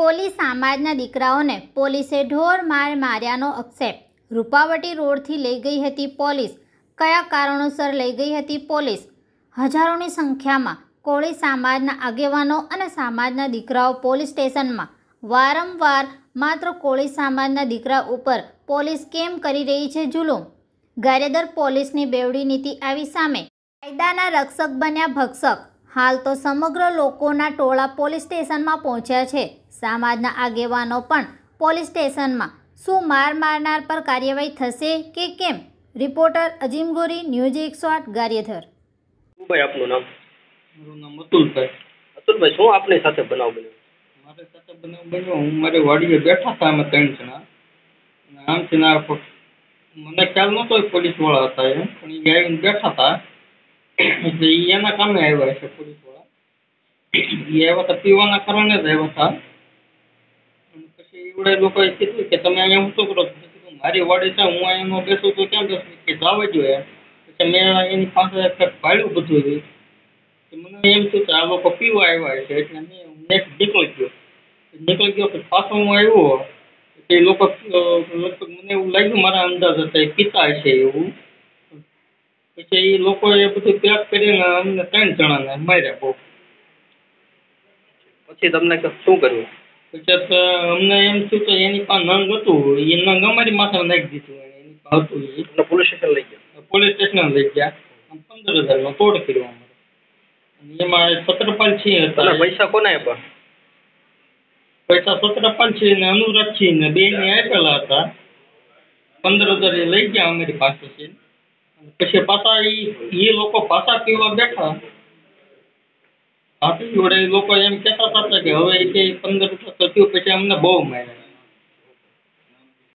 કોલી સમાજના દીકરાઓને પોલીસે ઢોર માર માર્યાનો આક્ષેપ। રૂપાવટી રોડથી લઈ ગઈ હતી પોલીસ। કયા કારણોસર લઈ ગઈ હતી પોલીસ? હજારોની સંખ્યામાં કોળી સમાજના આગેવાનો અને સમાજના દીકરાઓ પોલીસ સ્ટેશનમાં વારંવાર માત્ર કોળી સમાજના દીકરા ઉપર પોલીસ કેમ કરી રહી છે જુલુમ? ગારિયાધાર પોલીસની બેવડી નીતિ આવી સામે। કાયદાના રક્ષક બન્યા ભક્ષક। હાલ તો સમગ્ર લોકોના ટોળા પોલીસ સ્ટેશનમાં પહોંચ્યા છે। સમાજના આગેવાનો પણ પોલીસ સ્ટેશનમાં। શું માર મારનાર પર કાર્યવાહી થશે કે કેમ? રિપોર્ટર અજીમ ગોરી, ન્યૂઝ 108 ગારિયાધાર। ભાઈ આપનું નામ? મારું નામ અતુલભાઈ। અતુલભાઈ, શું આપની સાથે બનાવ બન્યો? મારી સાથે બનાવ બન્યો, હું મારી વાડીએ બેઠા હતા, અમે 3 જણા, અને આમથી ના મને ખ્યાલ નહોતો એ પોલીસવાળા હતા એમ, પણ એ આવીને બેઠા હતા એટલે એ એના કામે આવ્યા છે પોલીસવાળા। એ આવ્યા હતા પીવાના કારણે જ આવ્યા હતા। અને પછી એવડે લોકોએ કીધું કે તમે અહીંયા હું શું કરો? મારી વાડી છે, હું અહીંયા બેસું તો ક્યાં બેસું, કે જવા જોઈએ એમ। પછી મેં એની પાસે ભાડ્યું બધું, મને એમ થયું કે આ લોકો પીવા આવ્યા છે, એટલે મેં નીકળી ગયો કે પાછો હું આવ્યો એ લોકો લગભગ મને એવું લાગ્યું, મારા અંદાજ હતા એ પિતા છે એવું। પછી એ લોકોએ બધું પેક કરીને અમને 3 જણાને માર્યા બહુ। પછી તમને શું કર્યું? પછી અમને એમ થયું કે એની પાસે નંગ હતું, એ નંગ અમારી માથે નાખી દીધું, એની પાસે હતું પોલીસ સ્ટેશન લઈ ગયા? પોલીસ સ્ટેશન લઈ ગયા। 15,000 તોડ કર્યો અમારે, અને એમાં છત્રપાલસિંહ હતા। પૈસા કોને આપ્યા? પૈસા છત્રપાલસિંહ ને અનુરાગસિંહ ને 2 ને આપેલા હતા। 15,000 લઈ ગયા અમારી પાસેથી। પછી પાછા એ લોકો પાછા પીવા બેઠા। આપણી જોડે એ લોકો એમ કહેતા હતા કે હવે એ 15,000 થયું, પછી અમને બહુ માર્યા।